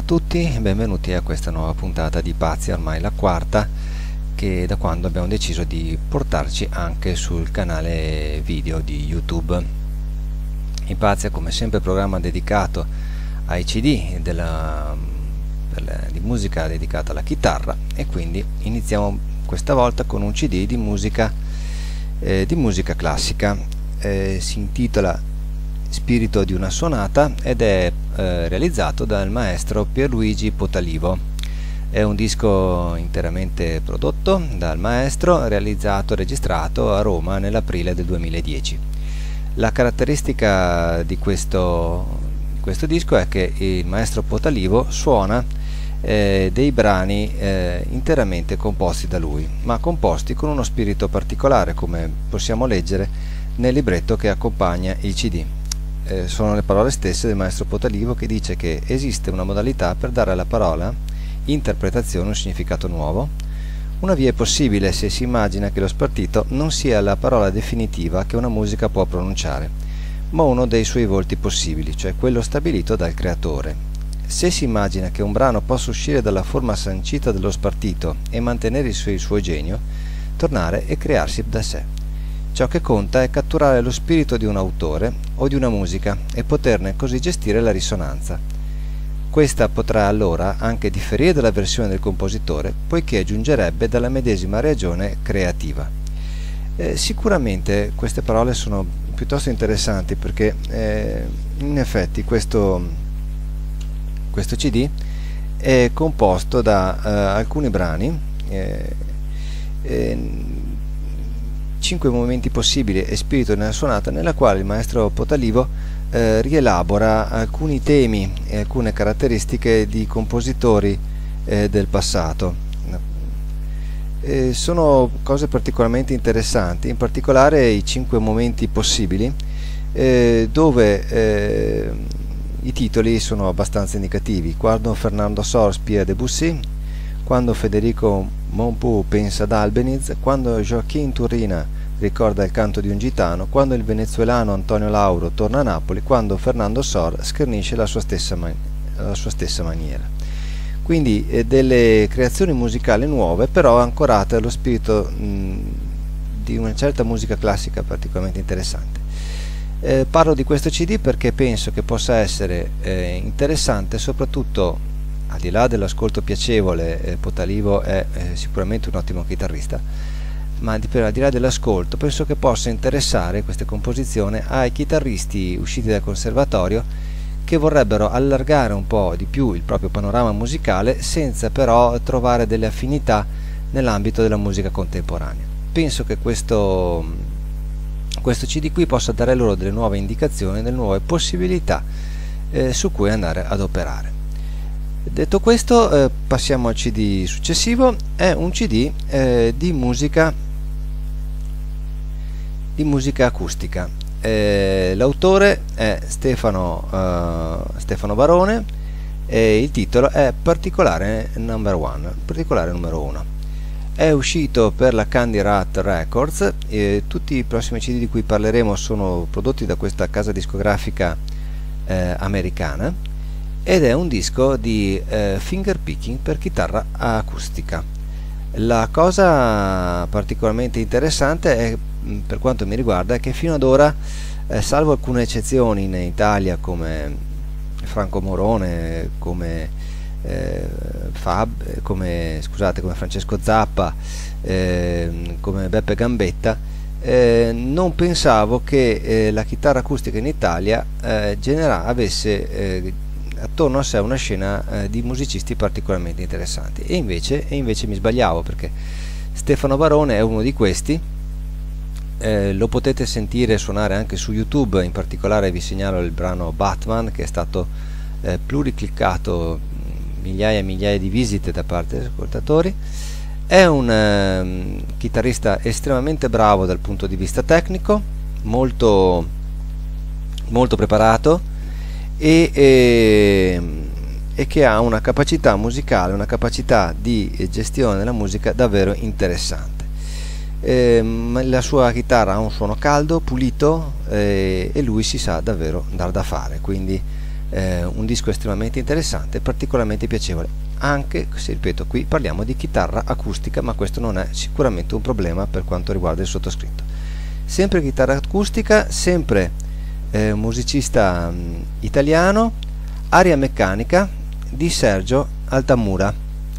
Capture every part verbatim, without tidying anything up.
tutti e benvenuti a questa nuova puntata di Pazzi, ormai la quarta, che da quando abbiamo deciso di portarci anche sul canale video di YouTube. I Pazzi è come sempre programma dedicato ai C D della, della, di musica dedicata alla chitarra, e quindi iniziamo questa volta con un C D di musica, eh, di musica classica. Eh, si intitola Spirito di una sonata ed è eh, realizzato dal maestro Pierluigi Potalivo. È un disco interamente prodotto dal maestro, realizzato e registrato a Roma nell'aprile del duemiladieci. La caratteristica di questo, di questo disco è che il maestro Potalivo suona eh, dei brani eh, interamente composti da lui, ma composti con uno spirito particolare, come possiamo leggere nel libretto che accompagna il C D. Eh, sono le parole stesse del maestro Potalivo, che dice che esiste una modalità per dare alla parola interpretazione, un significato nuovo. Una via è possibile se si immagina che lo spartito non sia la parola definitiva che una musica può pronunciare, ma uno dei suoi volti possibili, cioè quello stabilito dal creatore. Se si immagina che un brano possa uscire dalla forma sancita dello spartito e mantenere il suo, il suo genio, tornare e crearsi da sé. Ciò che conta è catturare lo spirito di un autore o di una musica e poterne così gestire la risonanza. Questa potrà allora anche differire dalla versione del compositore, poiché aggiungerebbe dalla medesima ragione creativa. Eh, sicuramente queste parole sono piuttosto interessanti, perché eh, in effetti questo, questo C D è composto da eh, alcuni brani, eh, eh, cinque movimenti possibili e spirito nella sonata, nella quale il maestro Potalivo eh, rielabora alcuni temi e alcune caratteristiche di compositori eh, del passato. Eh, sono cose particolarmente interessanti, in particolare i cinque momenti possibili, eh, dove eh, i titoli sono abbastanza indicativi: quando Fernando Sor spia Debussy, quando Federico Montpou pensa ad Albeniz, quando Joaquin Turina ricorda il canto di un gitano, quando il venezuelano Antonio Lauro torna a Napoli, quando Fernando Sor schernisce la sua stessa, man la sua stessa maniera. Quindi eh, delle creazioni musicali nuove, però ancorate allo spirito mh, di una certa musica classica particolarmente interessante. Eh, parlo di questo C D perché penso che possa essere eh, interessante, soprattutto al di là dell'ascolto piacevole. eh, Potalivo è eh, sicuramente un ottimo chitarrista, ma di, per, al di là dell'ascolto penso che possa interessare queste composizioni ai chitarristi usciti dal conservatorio, che vorrebbero allargare un po' di più il proprio panorama musicale senza però trovare delle affinità nell'ambito della musica contemporanea. Penso che questo, questo C D qui possa dare loro delle nuove indicazioni, delle nuove possibilità eh, su cui andare ad operare. Detto questo, eh, passiamo al C D successivo. È un C D eh, di musica di musica acustica. Eh, l'autore è Stefano, uh, Stefano Barone, e il titolo è Particolare Number One, particolare numero uno. È uscito per la Candy Rat Records, e tutti i prossimi C D di cui parleremo sono prodotti da questa casa discografica eh, americana, ed è un disco di eh, finger picking per chitarra acustica. La cosa particolarmente interessante è, per quanto mi riguarda, è che fino ad ora, eh, salvo alcune eccezioni in Italia come Franco Morone, come eh, Fab, come scusate, come Francesco Zappa, eh, come Beppe Gambetta, eh, non pensavo che eh, la chitarra acustica in Italia eh, genera, avesse eh, attorno a sé una scena eh, di musicisti particolarmente interessanti, e invece, e invece mi sbagliavo, perché Stefano Barone è uno di questi. Eh, lo potete sentire suonare anche su YouTube. In particolare vi segnalo il brano Batman, che è stato eh, pluricliccato, migliaia e migliaia di visite da parte degli ascoltatori. È un eh, chitarrista estremamente bravo dal punto di vista tecnico, molto, molto preparato, e, e, e che ha una capacità musicale, una capacità di gestione della musica davvero interessante. Eh, la sua chitarra ha un suono caldo, pulito, eh, e lui si sa davvero dar da fare, quindi eh, un disco estremamente interessante, particolarmente piacevole, anche se, ripeto, qui parliamo di chitarra acustica, ma questo non è sicuramente un problema per quanto riguarda il sottoscritto. Sempre chitarra acustica, sempre eh, musicista mh, italiano, Aria meccanica di Sergio Altamura,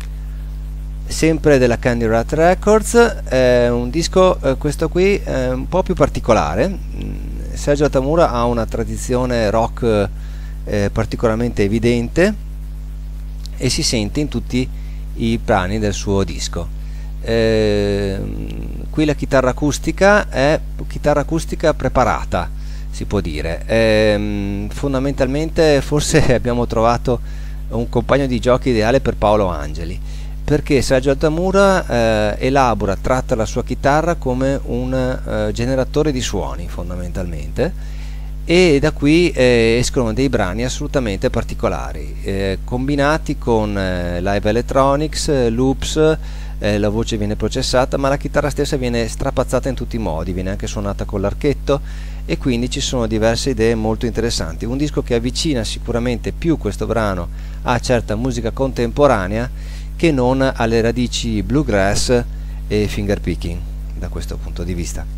sempre della Candy Rat Records. È un disco, eh, questo qui, è un po' più particolare. Sergio Altamura ha una tradizione rock eh, particolarmente evidente e si sente in tutti i brani del suo disco. Eh, qui la chitarra acustica è chitarra acustica preparata, si può dire. Eh, fondamentalmente forse abbiamo trovato un compagno di giochi ideale per Paolo Angeli, perché Sergio Altamura eh, elabora, tratta la sua chitarra come un eh, generatore di suoni fondamentalmente, e da qui eh, escono dei brani assolutamente particolari, eh, combinati con eh, live electronics, eh, loops, eh, la voce viene processata, ma la chitarra stessa viene strapazzata in tutti i modi, viene anche suonata con l'archetto, e quindi ci sono diverse idee molto interessanti. Un disco che avvicina sicuramente più questo brano a certa musica contemporanea che non alle radici bluegrass e fingerpicking da questo punto di vista.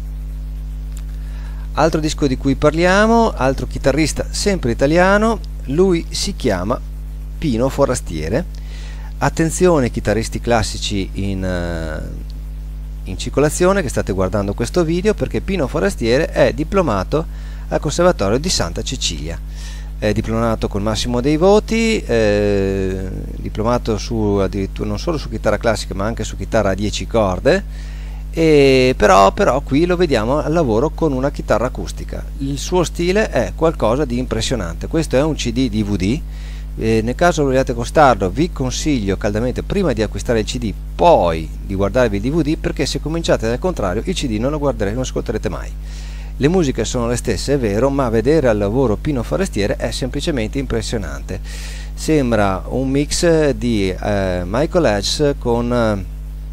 Altro disco di cui parliamo, altro chitarrista sempre italiano, lui si chiama Pino Forastiere. Attenzione chitarristi classici in, uh, in circolazione che state guardando questo video, perché Pino Forastiere è diplomato al Conservatorio di Santa Cecilia, è diplomato col massimo dei voti, eh, diplomato su, addirittura non solo su chitarra classica ma anche su chitarra a dieci corde. E però, però qui lo vediamo al lavoro con una chitarra acustica. Il suo stile è qualcosa di impressionante. Questo è un C D D V D, eh, nel caso vogliate acquistarlo vi consiglio caldamente prima di acquistare il C D poi di guardarvi il D V D, perché se cominciate dal contrario il C D non lo guarderete, non ascolterete mai. Le musiche sono le stesse, è vero, ma vedere al lavoro Pino Forastiere è semplicemente impressionante. Sembra un mix di eh, Michael Hedges con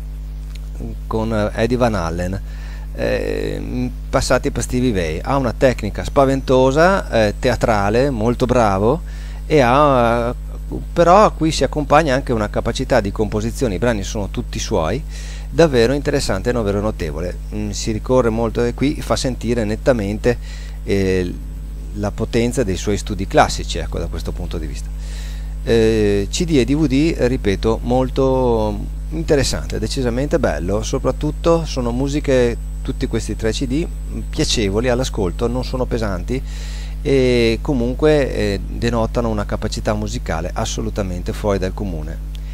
con Eddie Van Halen, eh, passati per Stevie Vai. Ha una tecnica spaventosa, eh, teatrale, molto bravo, e ha, però a cui si accompagna anche una capacità di composizione, i brani sono tutti suoi, davvero interessante e davvero notevole. Mm, si ricorre molto, e qui fa sentire nettamente eh, la potenza dei suoi studi classici, ecco, da questo punto di vista. Eh, C D e D V D, ripeto, molto interessante, decisamente bello, soprattutto sono musiche, tutti questi tre C D, piacevoli all'ascolto, non sono pesanti e comunque eh, denotano una capacità musicale assolutamente fuori dal comune.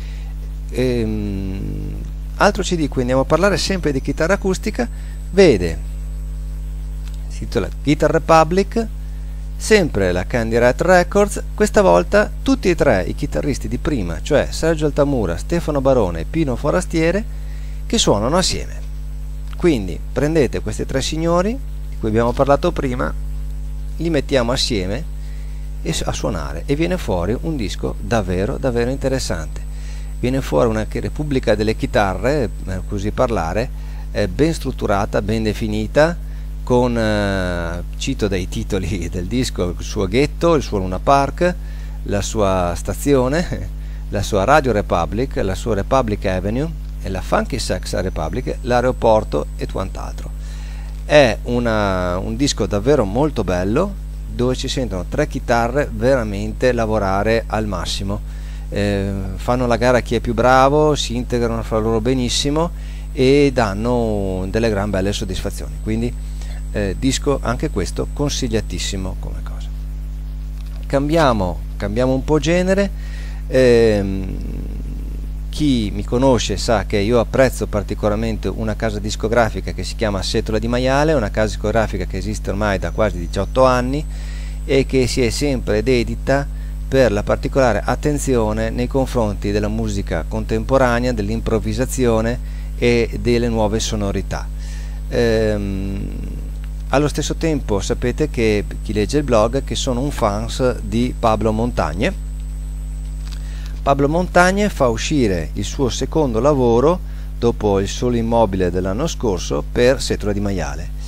Ehm, altro C D, qui andiamo a parlare sempre di chitarra acustica, vede, si intitola Guitar Republic, sempre la Candy Rat Records, questa volta tutti e tre i chitarristi di prima, cioè Sergio Altamura, Stefano Barone e Pino Forastiere, che suonano assieme. Quindi prendete questi tre signori di cui abbiamo parlato prima, li mettiamo assieme e a suonare, e viene fuori un disco davvero davvero interessante. Viene fuori una repubblica delle chitarre, per così parlare, eh, ben strutturata, ben definita, con, eh, cito dai titoli del disco, il suo ghetto, il suo Luna Park, la sua stazione, la sua Radio Republic, la sua Republic Avenue e la Funky Sex Republic, l'aeroporto e quant'altro. È una, un disco davvero molto bello, dove ci sentono tre chitarre veramente lavorare al massimo, eh, fanno la gara a chi è più bravo, si integrano fra loro benissimo e danno delle gran belle soddisfazioni. Quindi Eh, disco anche questo consigliatissimo come cosa. Cambiamo, cambiamo un po' genere. ehm, chi mi conosce sa che io apprezzo particolarmente una casa discografica che si chiama Setola di Maiale, una casa discografica che esiste ormai da quasi diciotto anni e che si è sempre dedita per la particolare attenzione nei confronti della musica contemporanea, dell'improvvisazione e delle nuove sonorità. ehm, Allo stesso tempo sapete che chi legge il blog che sono un fans di Pablo Montagne. Pablo Montagne fa uscire il suo secondo lavoro dopo Il Solo Immobile dell'anno scorso per Setola di Maiale.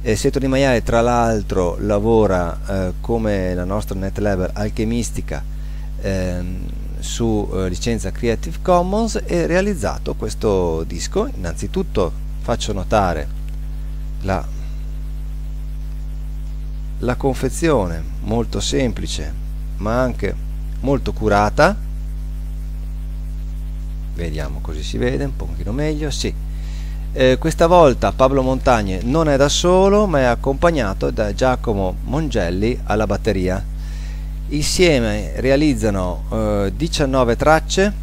Eh, Seto Di Maiale tra l'altro lavora eh, come la nostra netlabel Alchemistica ehm, su eh, licenza Creative Commons, e realizzato questo disco. Innanzitutto faccio notare la, la confezione molto semplice ma anche molto curata. Vediamo, così si vede un pochino meglio. Sì. Eh, questa volta Pablo Montagne non è da solo, ma è accompagnato da Giacomo Mongelli alla batteria. Insieme realizzano eh, diciannove tracce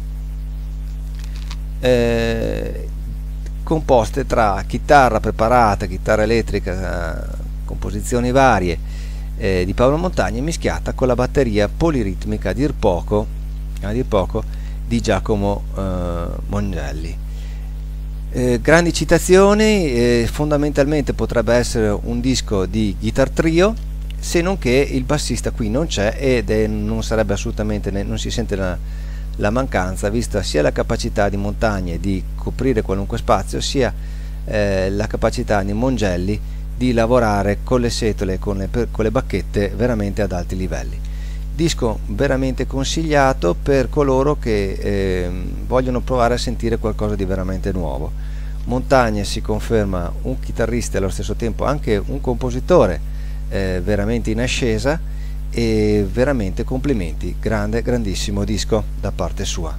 eh, composte tra chitarra preparata, chitarra elettrica, eh, composizioni varie eh, di Pablo Montagne, mischiata con la batteria poliritmica a dir poco, a dir poco di Giacomo eh, Mongelli. Eh, grandi citazioni, eh, fondamentalmente potrebbe essere un disco di guitar trio, se non che il bassista qui non c'è, ed è, non sarebbe assolutamente, non si sente la, la mancanza, vista sia la capacità di Montagne di coprire qualunque spazio, sia eh, la capacità di Mongelli di lavorare con le setole, con le, con le bacchette veramente ad alti livelli. Disco veramente consigliato per coloro che eh, vogliono provare a sentire qualcosa di veramente nuovo. Montagne si conferma un chitarrista e allo stesso tempo anche un compositore eh, veramente in ascesa, e veramente complimenti, grande, grandissimo disco da parte sua.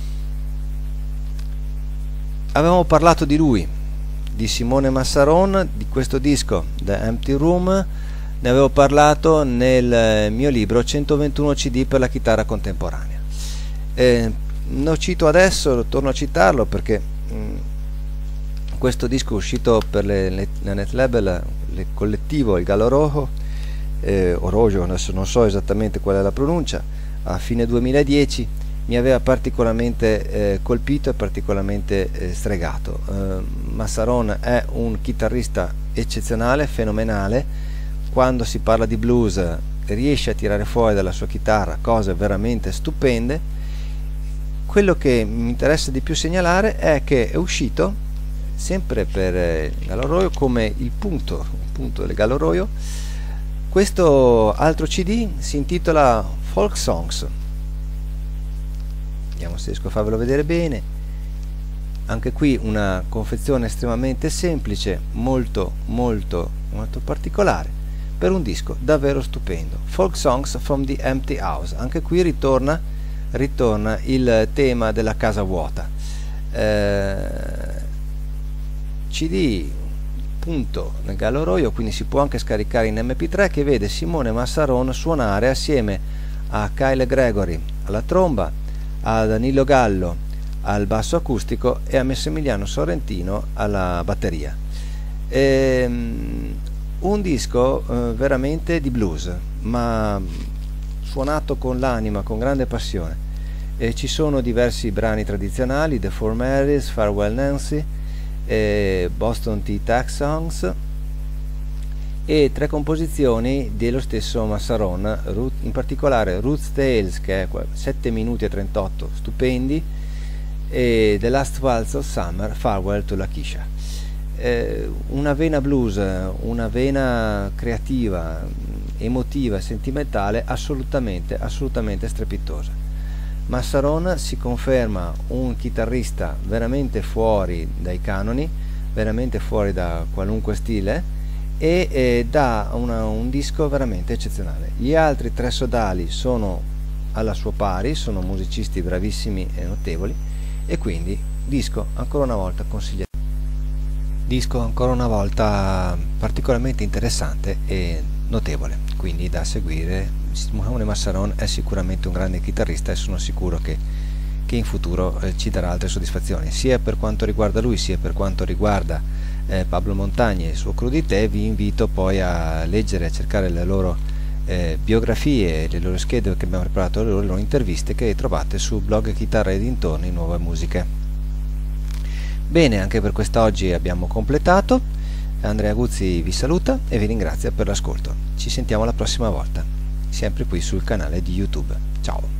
Avevamo parlato di lui, di Simone Massaron, di questo disco The Empty Room. Ne avevo parlato nel mio libro centoventuno C D per la chitarra contemporanea. Eh, lo cito adesso, torno a citarlo perché mh, questo disco è uscito per le, le, la netlabel, il collettivo Il Gallo Rojo, eh, Orojo, adesso non so esattamente qual è la pronuncia, a fine duemiladieci, mi aveva particolarmente eh, colpito e particolarmente eh, stregato. Eh, Massaron è un chitarrista eccezionale, fenomenale. Quando si parla di blues riesce a tirare fuori dalla sua chitarra cose veramente stupende. Quello che mi interessa di più segnalare è che è uscito sempre per Gallo Rojo come il punto, il punto del Gallo Rojo. Questo altro C D si intitola Folk Songs. Vediamo se riesco a farvelo vedere bene. Anche qui una confezione estremamente semplice, molto molto molto particolare, per un disco davvero stupendo. Folk Songs from the Empty House. Anche qui ritorna, ritorna il tema della casa vuota. Eh, C D punto nel Gallo Rojo, quindi si può anche scaricare in M P tre, che vede Simone Massaron suonare assieme a Kyle Gregory alla tromba, a Danilo Gallo al basso acustico e a Massimiliano Sorrentino alla batteria. Ehm, un disco eh, veramente di blues, ma suonato con l'anima, con grande passione. E ci sono diversi brani tradizionali: The Four Marys, Farewell Nancy, eh, Boston Tea Tax Songs, e tre composizioni dello stesso Massaron, in particolare Roots Tales, che è sette minuti e trentotto stupendi, e The Last Waltz of Summer, Farewell to Lakeisha. Eh, una vena blues, una vena creativa, emotiva, sentimentale assolutamente, assolutamente strepitosa. Massaron si conferma un chitarrista veramente fuori dai canoni, veramente fuori da qualunque stile, e eh, dà una, un disco veramente eccezionale. Gli altri tre sodali sono alla sua pari, sono musicisti bravissimi e notevoli, e quindi disco ancora una volta consigliato. Disco ancora una volta particolarmente interessante e notevole, quindi da seguire. Simone Massaron è sicuramente un grande chitarrista e sono sicuro che, che in futuro eh, ci darà altre soddisfazioni, sia per quanto riguarda lui sia per quanto riguarda eh, Pablo Montagne e il suo Crudité. Vi invito poi a leggere, a cercare le loro eh, biografie, le loro schede che abbiamo preparato, le loro, le loro interviste, che trovate su blog Chitarra e dintorni, Nuove Musiche. Bene, anche per quest'oggi abbiamo completato. Andrea Guzzi vi saluta e vi ringrazia per l'ascolto. Ci sentiamo la prossima volta, sempre qui sul canale di YouTube. Ciao!